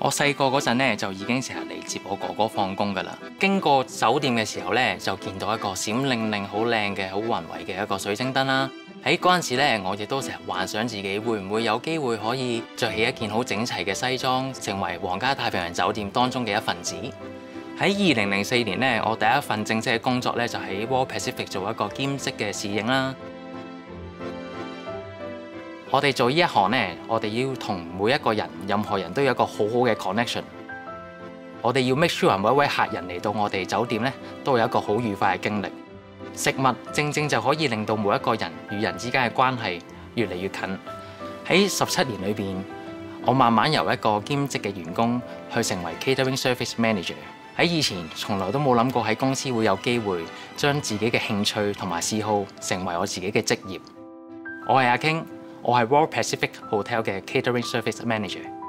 我細個嗰陣咧就已經成日嚟接我哥哥放工㗎啦。經過酒店嘅時候咧，就見到一個閃靈靈、好靚嘅、好宏偉嘅一個水晶燈啦。喺嗰陣時咧，我亦都成日幻想自己會唔會有機會可以着起一件好整齊嘅西裝，成為皇家太平洋酒店當中嘅一份子。喺2004年咧，我第一份正式嘅工作咧就喺 World Pacific 做一個兼職嘅侍應啦。我哋做呢一行呢，我哋要同每一個人、任何人都有一個好好嘅 connection。我哋要 make sure 每一位客人嚟到我哋酒店呢，都有一個好愉快嘅經歷。食物正正就可以令到每一個人與人之間嘅關係越嚟越近。喺17年裏邊，我慢慢由一個兼職嘅員工去成為 catering service manager。喺以前從來都冇諗過喺公司會有機會將自己嘅興趣同埋嗜好成為我自己嘅職業。我係阿 King。我係 World Pacific Hotel 嘅 catering service manager。